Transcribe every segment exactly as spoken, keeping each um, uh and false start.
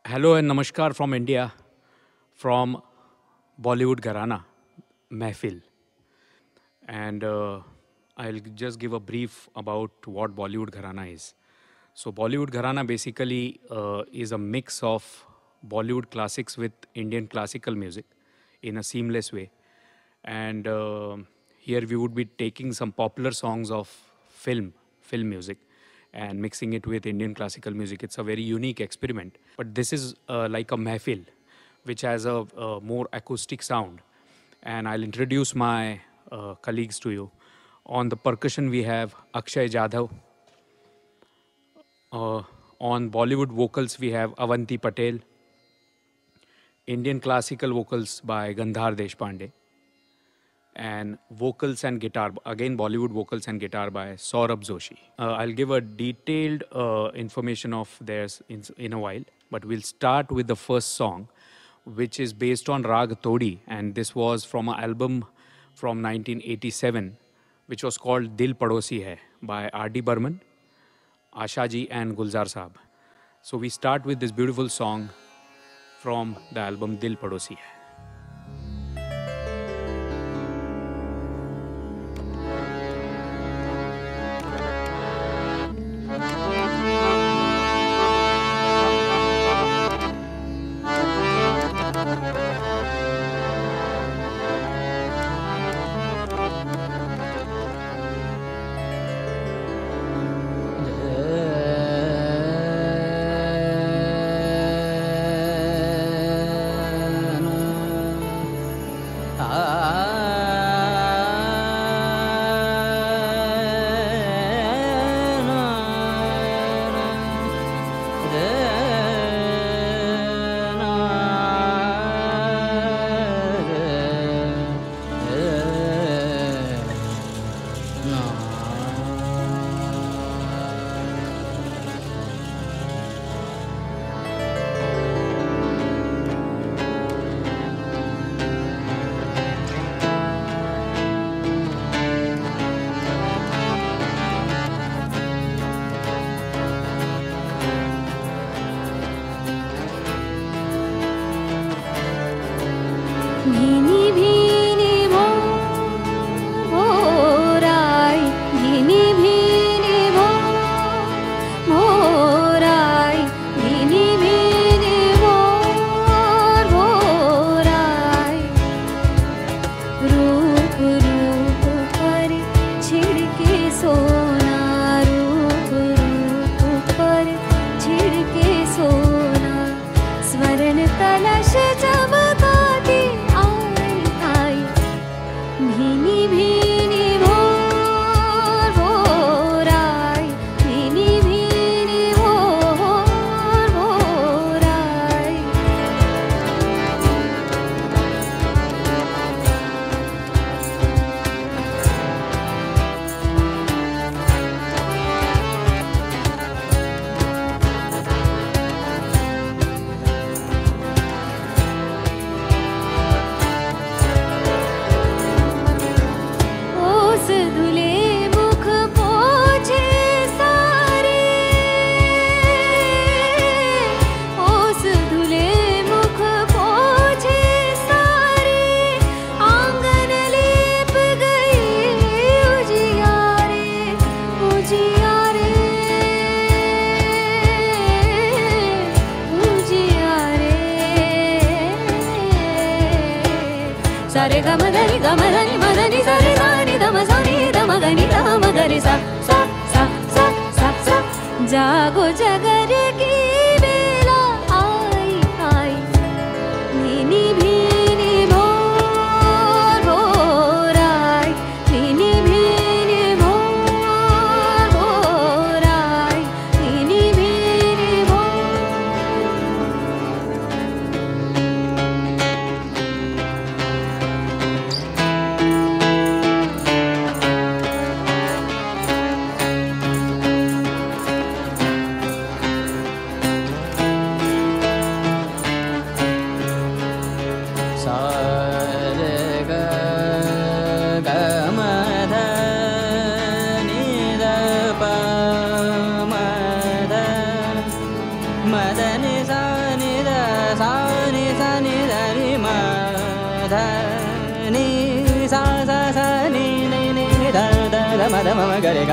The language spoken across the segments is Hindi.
Hello and namaskar from India, from Bollywood Gharana, Mehfil. And uh, I'll just give a brief about what Bollywood Gharana is. So, Bollywood Gharana basically uh, is a mix of Bollywood classics with Indian classical music in a seamless way. And uh, here we would be taking some popular songs of film, film music, and mixing it with Indian classical music. It's a very unique experiment. But this is uh, like a mehfil, which has a, a more acoustic sound. And I'll introduce my uh, colleagues to you. On the percussion, we have Akshay Jadhav. Uh, on Bollywood vocals, we have Avanti Patel. Indian classical vocals by Gandhar Deshpande. And vocals and guitar, again Bollywood vocals and guitar by Saurabh Joshi. Uh, I'll give a detailed uh, information of theirs in, in a while, but we'll start with the first song, which is based on Rag Todi, and this was from an album from nineteen eighty-seven, which was called Dil Padosi Hai by R D Burman, Asha Ji and Gulzar Saab. So we start with this beautiful song from the album Dil Padosi Hai. भीनी भीनी भो भोराई भीनी भीनी भो भोराई भीनी भीनी भोर भोराई रूप रूप पर छिड़के सोना रूप रूप पर छिड़के सोना स्वर्ण कलश चमकाती भीनी भीनी भोर भोराई भीनी भीनी भोर भोराई ओस धुले मुख पोछे सारे ओस धुले मुख पोछे सारे आंगन लेप गए उजियारे उजियारे उजियारे सारे गम धनि गम धनि मदनि सारे गानि दम सनि दम गनि दम गरि सा सा सा सा सा सा जागो जगर की बेला आई आई भीनी भीनी भोर भोराई भीनी भीनी भोर भोराई भीनी भीनी भोर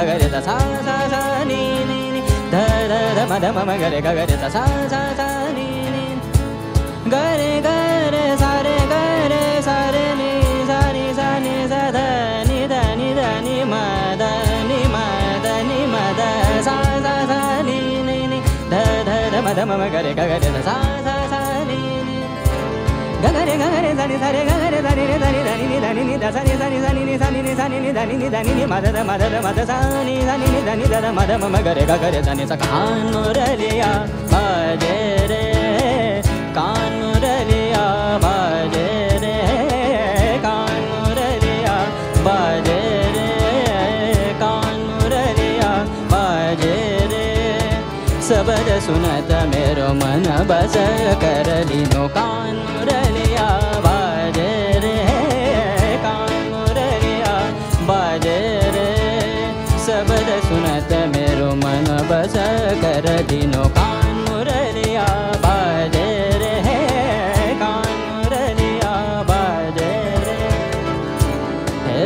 गगरे सा सा सा सा नी नी नी ध ध ध म ध म म गरे गगरे सा सा सा सा नी नी गरे गरे सा रे गरे सा रे नी सा नी सा नी सा ध नी ध नी ध नी म ध नी म ध नी म ध सा सा सा नी नी नी ध ध ध म ध म म गरे गगरे सा सा सा नी नी गगरे गगरे सा नी सा रे गगरे सा नी रे सा नी ध नी नी ध नी नी ध सा नी सा नी सा नी नी सा नी नी सा नी नी ध नी नी ध नी नी म ध ध म ध ध म ध सा नी सा नी नी ध नी ध ध म ध म म गरे गगरे सा नी सा कान मुरलिया बाजे रे कान मुरलिया बाजे रे कान मुरलिया बाजे रे कान मुरलिया बाजे रे सबद सुनत मेरो मन बस कर लीनो कान मुरलिया बाजे रे कान मुरलिया बाजे रे सबद सुनत मेरो मन बस कर लीनो कान मुरलिया बाजे रे कान मुरलिया बाजे रे हे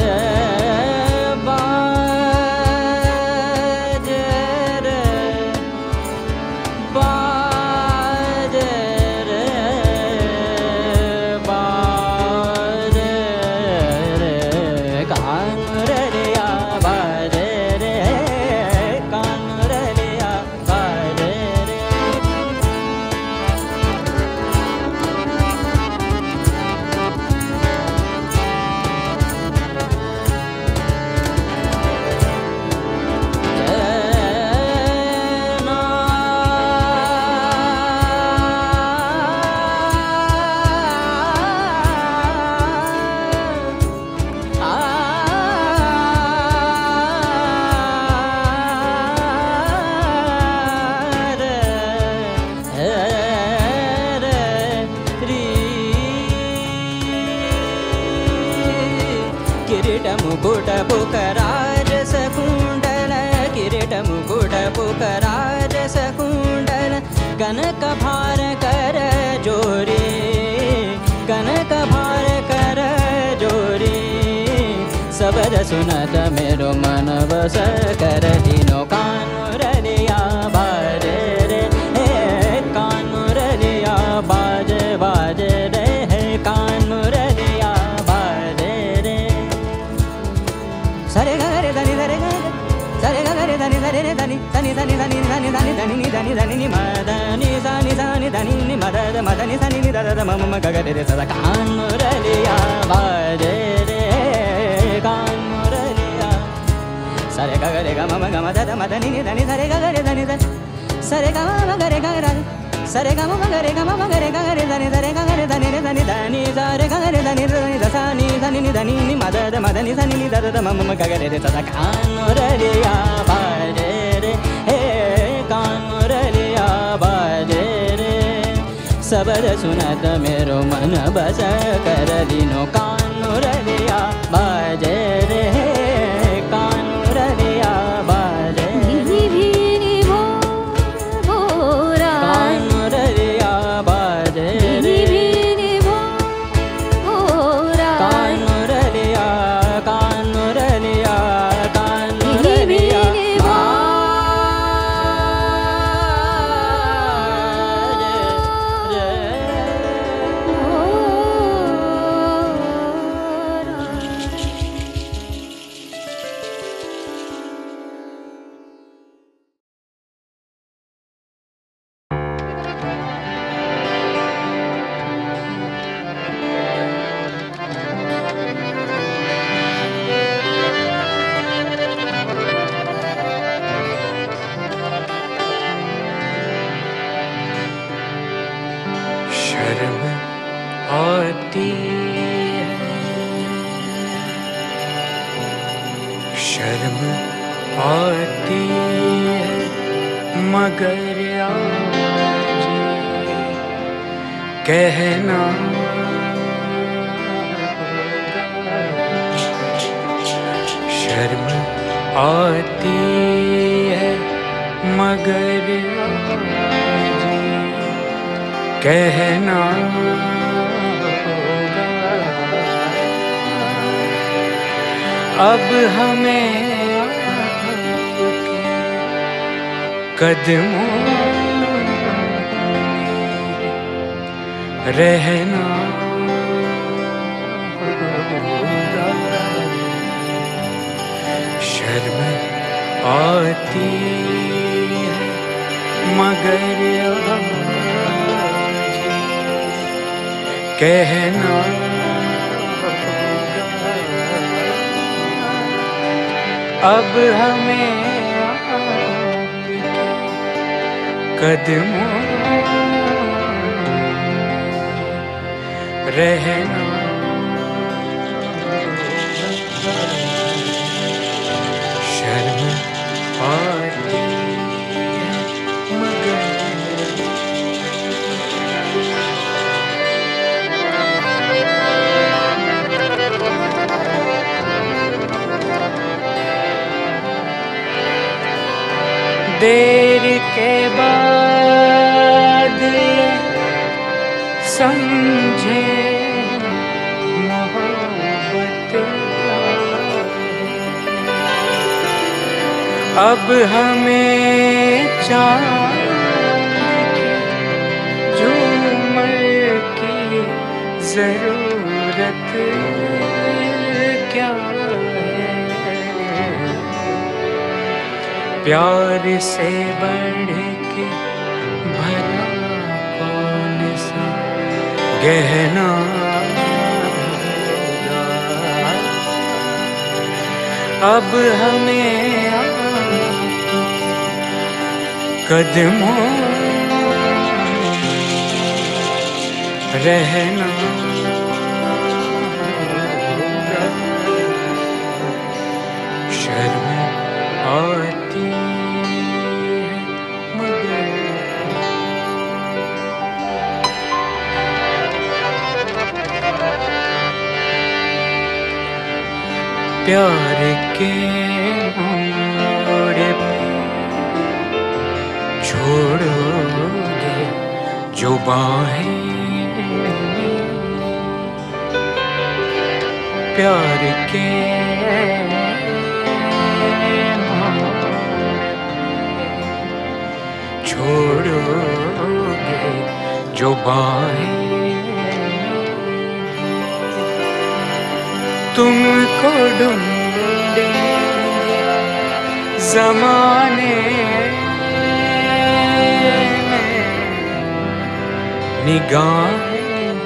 बाजे रे बाजे रे बाजे रे कान मुरलिया बाजे रे कान मुरलिया बाजे रे किरीट मुकुट पुकराज सकुंडल किरीट मुकुट पुकराज सकुंडल कनक भार कर जोरी कनक भार कर जोरी सबद सुनत मेरो मन बस कर दीनो कान मुरलिया बाजे रे हे कान मुरलिया बाजे बाजे रे हे कान मुरलिया बाजे रे सरे गरे धनी सरे गरे सरे गरे धनी सरे रे धनी धनी धनी धनी धनी धनी धनी नी धनी धनी नी मदनी सानी सानी धनी नी मदद मदनी सानी नी दद म म गगरे रे सदा कान मुरलिया बाजे रे कान मुरलिया सरे गरे ग म म ग म दद मदनी नी धनी सरे गरे धनी धनी सरे ग म गरे गरे सरे ग म गरे ग म गरे गरे धनी सरे गरे धनी रे धनी धनी सरे गरे धनी धनी दसानी धनी नी धनी नी मदद मदनी सानी नी दद म म गगरे रे सदा कान मुरलिया बाजे रे हे कान मुरलिया बाजे रे सबद सुनत मेरो मन बस कर दीनो कान मुरलिया बाजे रे कान मुरलिया बाजे नी भीनी भो भोरा कान मुरलिया बाजे नी रे भीनी भो भोरा कान मुरलिया कान मुरलिया कान मुरलिया बाजे रे शर्म आती है शर्म आती है मगर आज कहना शर्म आती है मगर आज कहना होगा अब हमें कदमों रहना होगा। शर्म आती है मगर आज कहना अब हमें आपके कदमों रहना। शर्म आती है मगर देर के बाद ये समझे मोहब्बत क्या है। अब हमें चाहिए जो उम्र की जरूरत क्या है। प्यार से बढ़ के भला कौन सा गहना होगा। अब हमें आपके कदमों रहना होगा। शर्म आती है मगर प्यार के मोड़ पे छोड़ोगे जो बाहें। प्यार के छोड़ोगे जो बाहें। तुमको ढूंढेंगे ज़माने में निगाहें।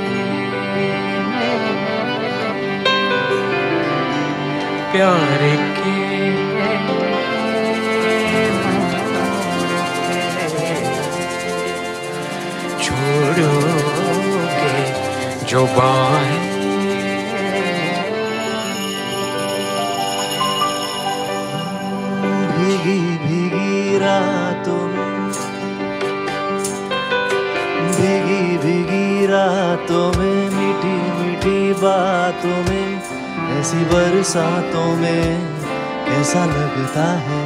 प्यार के छोड़ोगे जो बाहें। भीगी भीगी रातों में, भीगी भीगी रातों में, मीठी मीठी बातों में, ऐसी बरसातों में कैसा लगता है।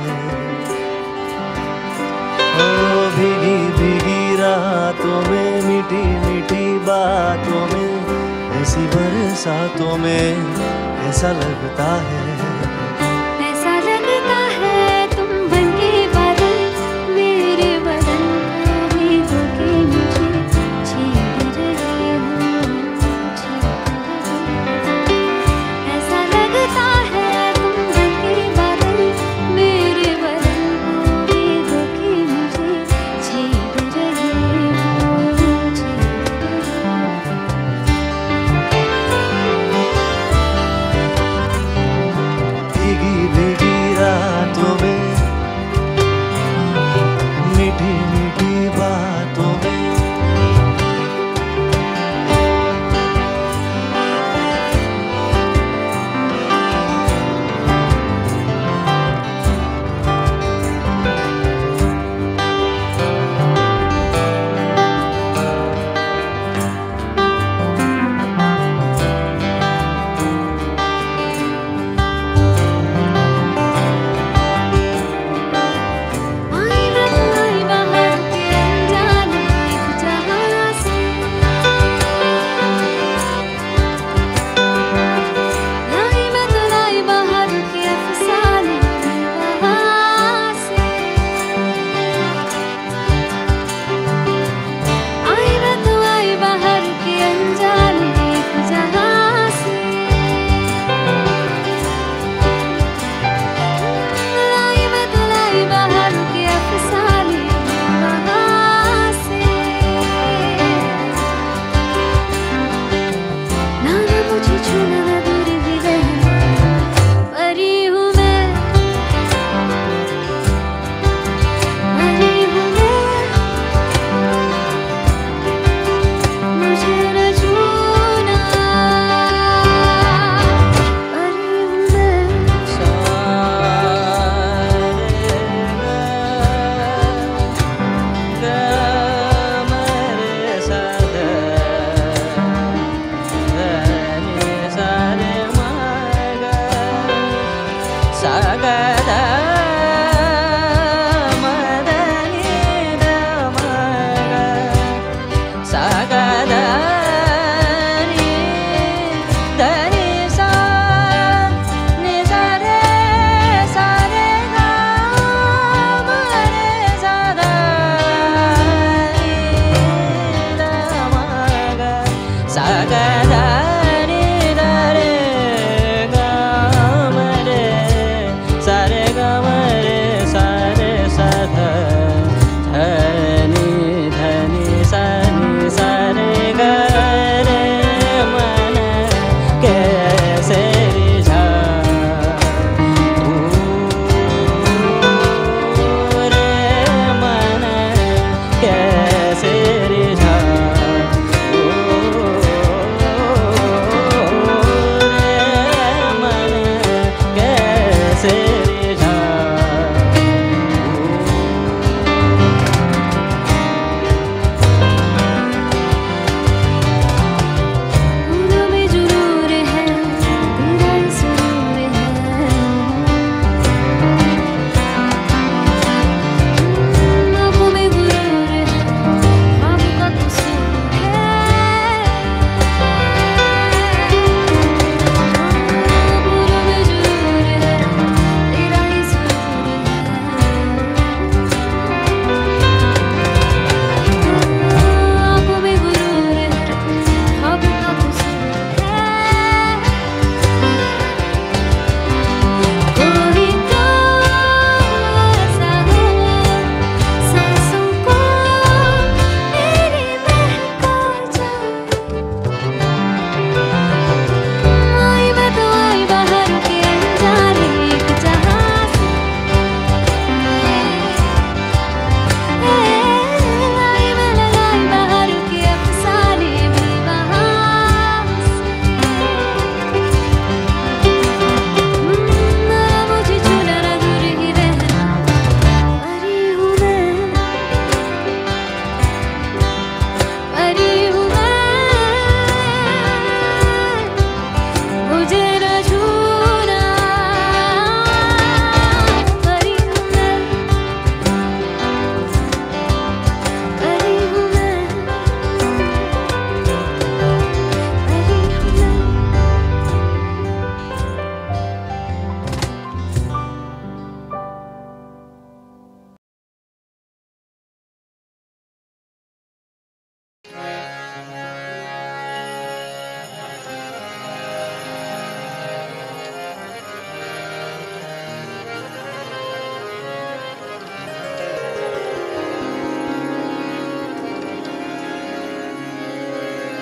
ओ भीगी भीगी रातों में, मीठी मीठी बातों में, ऐसी बरसातों में कैसा लगता है। ऐसा लगता है तुम बनके बादल मेरे बदन को भी धोके मुझे छेड़ रहे हो, छेड़ रहे हो। ऐसा लगता है तुम बनके बादल मेरे बदन को भी धोके मुझे छेड़ रहे हो, छेड़ रहे हो।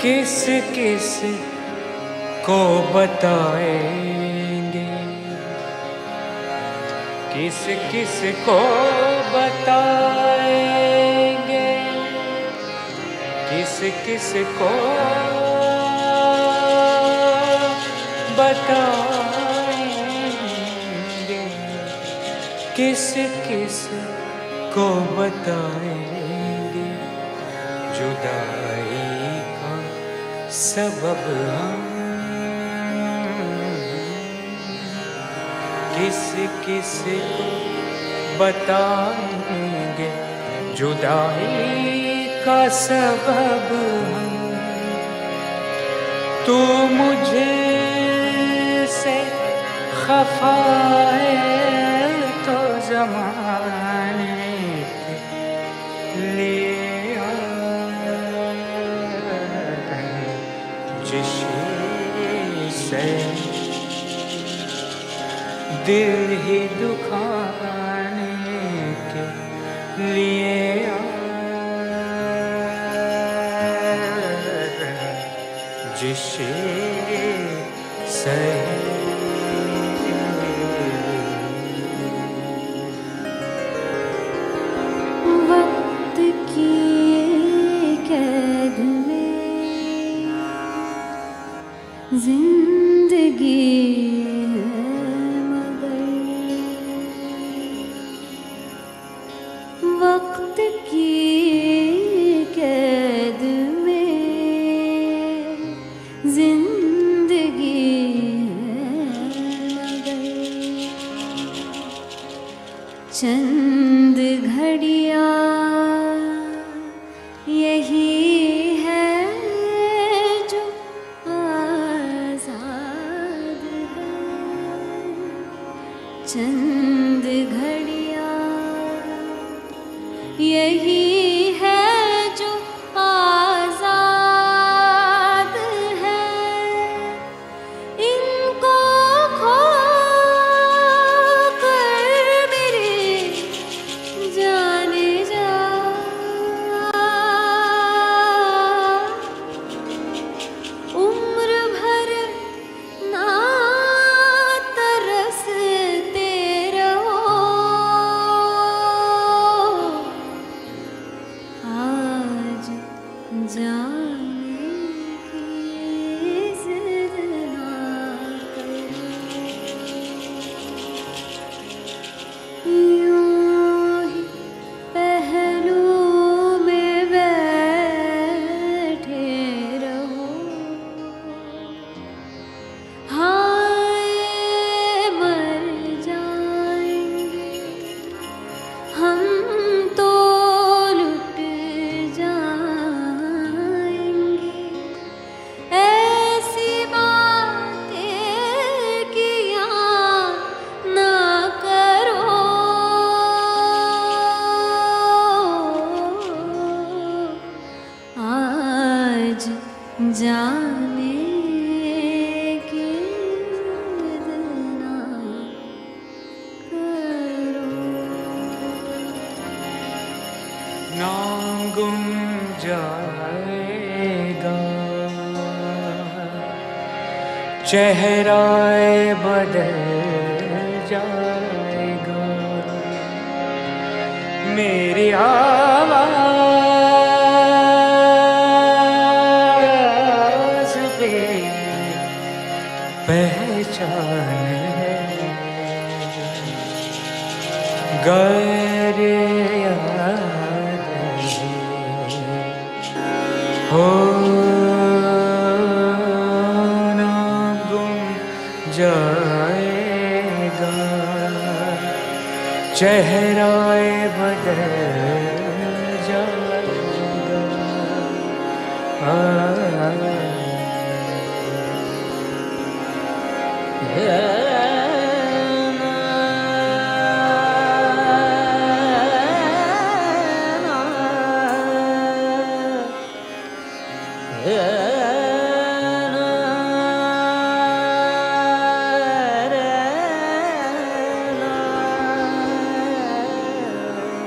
किस किस को बताएंगे, किस किस को बताएंगे, किस किस को बताएंगे, किस किस को बताएंगे, जुदाई का सबब हम किस किस को बताएंगे, जुदाई का सबब हम। तू मुझे से खफा है तो ज़माने के लिए जिसे दिल ही दुखाने के लिए जिसे सही वक्त की कैद में जिंदगी वक्त की कैद में जिंदगी मगर चंद घड़ियां यही है जो आजाद है, चंद घड़ियां यही है जो आजाद है। इनको खो कर मेरी जाने जा, उम्र भर ना तरसते रहो, आज जाने की जिद ना करो। यूं ही पहलू में बैठे रहो, हाय मर जाएंगे हम तो लुट जाएंगे, ऐसी बातें किया ना करो, आज जाने की जिद ना करो। नाम गुम जाएगा, चेहराए बदल जाएगा, मेरी आवाज़ पे पहचान है, गर याद हो नाम गुम जाएगा, चेहराए बदल जाएगा, आ,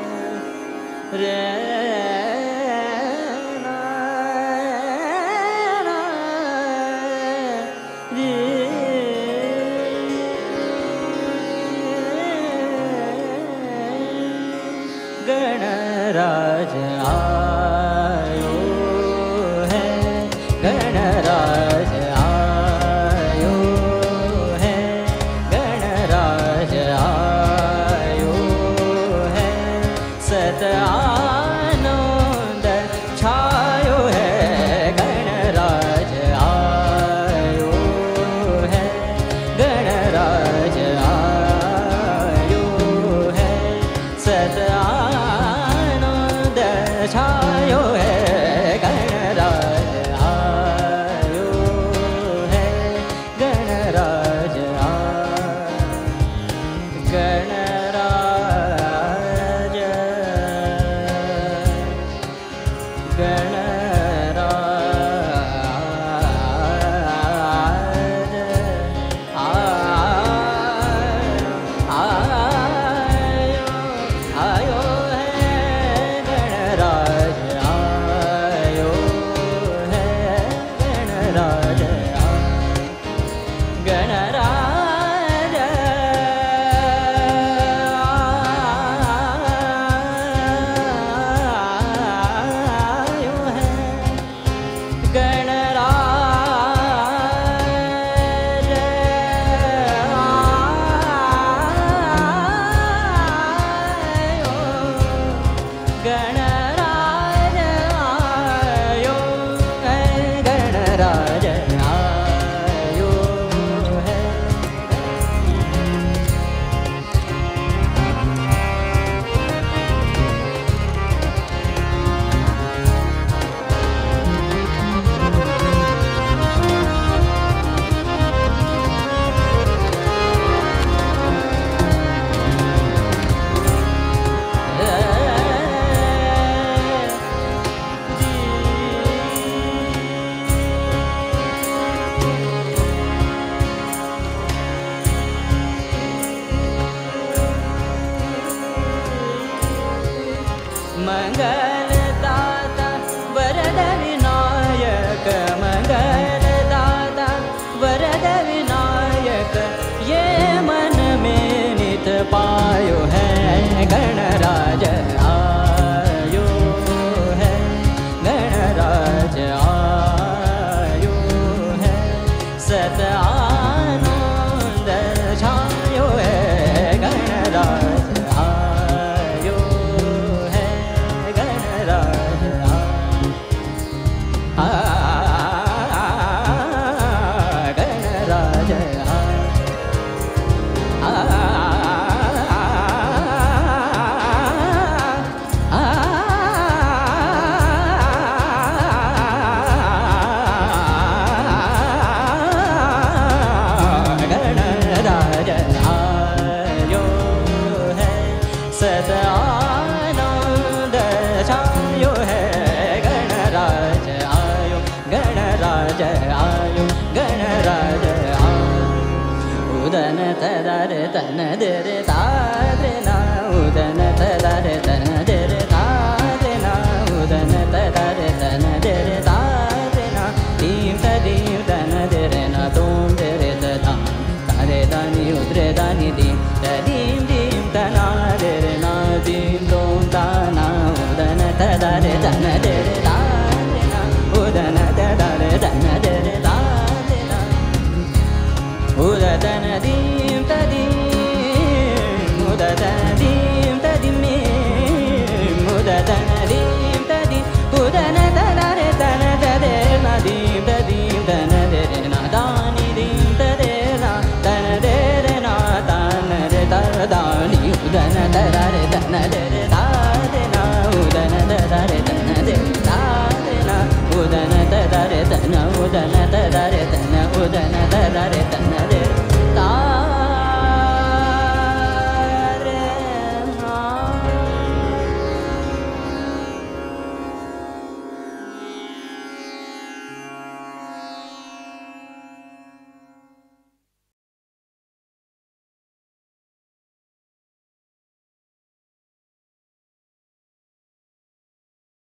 रे गणराज आयो है, गणराज आयो है, गणराज आयो है, सत आनंद छायो है, गणराज आयो है, गणराज आयो है, सत आनंद छायो है, गणराज आयो है, गणराज आयो, गणराज गणराज आयो आयो है, गणराज आयो है, गणराज गणराज आयो है, गणराज आयो, गणराज आयो है, गणराज आयो है। मंगलदाता वरद विनायक, मंगलदाता वरद विनायक, ये मन में नित पायो है, गणराज आयो है, गणराज आयो है, सत आनंद छायो है, गणराज आयो है, गणराज आ गणराज आ गणराज आयो है, सत आनंद छायो है, गणराज आयो, गणराज आयो, गणराज आयो, उदन तदर तन दर तादना, उदन तदर तन दर तादना, उदन तदर तन दर तादना, दीम तदीम तन दर न तुम दर तदाम, तारे दानी उद्रे दानी दीम तदीम दीम तना दर ना दीम दोम ताना, उदन तदर तन